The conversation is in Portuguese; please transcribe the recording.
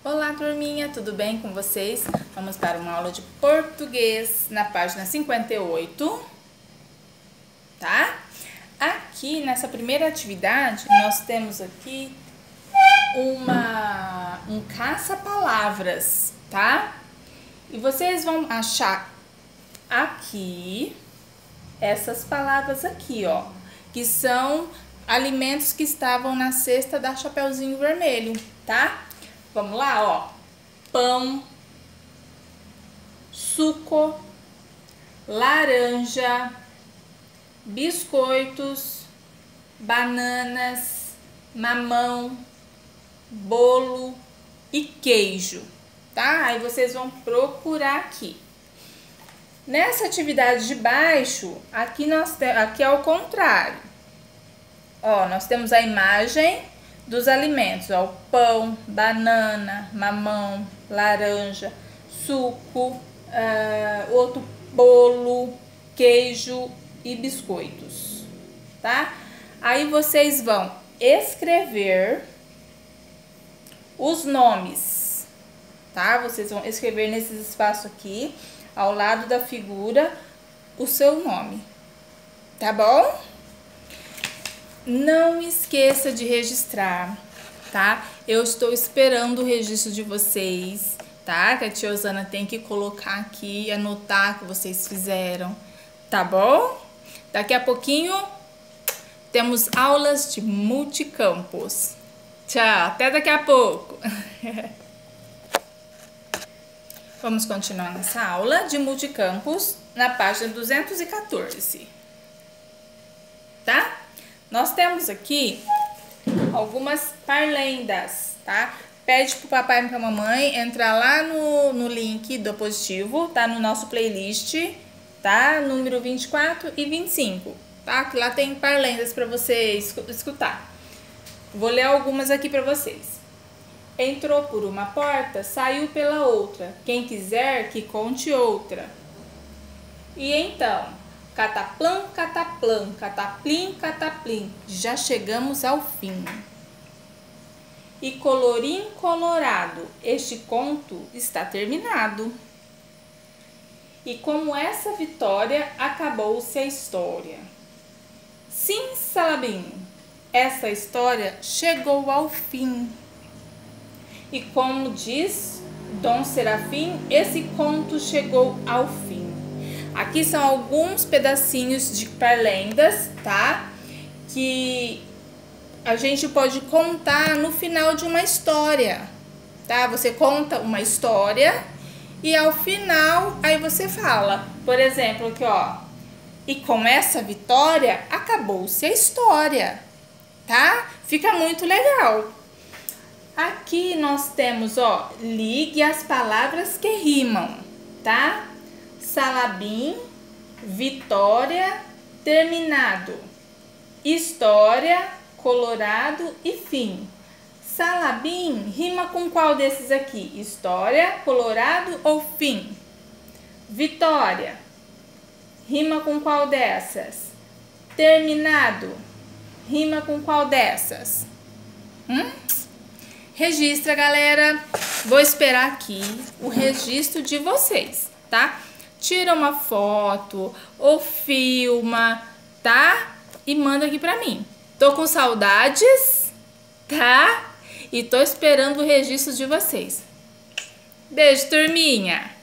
Olá, turminha, tudo bem com vocês? Vamos para uma aula de português na página 58, tá? Aqui nessa primeira atividade, nós temos aqui um caça-palavras, tá? E vocês vão achar aqui essas palavras aqui, ó, que são alimentos que estavam na cesta da Chapeuzinho Vermelho, tá? Vamos lá, ó. Pão, suco, laranja, biscoitos, bananas, mamão, bolo e queijo, tá? Aí vocês vão procurar aqui. Nessa atividade de baixo, aqui é o contrário. Ó, nós temos a imagem dos alimentos, ó, pão, banana, mamão, laranja, suco, outro bolo, queijo e biscoitos, tá? Aí vocês vão escrever os nomes, tá? Vocês vão escrever nesses espaços aqui, ao lado da figura, o seu nome, tá bom? Não esqueça de registrar, tá? Eu estou esperando o registro de vocês, tá? Que a tia Osana tem que colocar aqui e anotar o que vocês fizeram, tá bom? Daqui a pouquinho temos aulas de multicampos. Tchau, até daqui a pouco! Vamos continuar nessa aula de multicampos na página 214, tá? Nós temos aqui algumas parlendas, tá? Pede pro papai e pra mamãe entrar lá no link do positivo, tá? No nosso playlist, tá? Número 24 e 25, tá? Que lá tem parlendas pra você escutar. Vou ler algumas aqui pra vocês. Entrou por uma porta, saiu pela outra. Quem quiser que conte outra. E então... Cataplã, cataplã, cataplim, cataplim, já chegamos ao fim. E colorim colorado, este conto está terminado. E como essa vitória, acabou-se a história. Sim, Salabim, essa história chegou ao fim. E como diz Dom Serafim, esse conto chegou ao fim. Aqui são alguns pedacinhos de parlendas, tá? Que a gente pode contar no final de uma história, tá? Você conta uma história e ao final aí você fala, por exemplo, aqui ó. E com essa vitória acabou-se a história, tá? Fica muito legal. Aqui nós temos, ó, ligue as palavras que rimam, tá? Salabim, vitória, terminado. História, colorado e fim. Salabim rima com qual desses aqui? História, colorado ou fim? Vitória rima com qual dessas? Terminado rima com qual dessas? Registra, galera. Vou esperar aqui o registro de vocês, tá? Tira uma foto ou filma, tá? E manda aqui pra mim. Tô com saudades, tá? E tô esperando o registro de vocês. Beijo, turminha!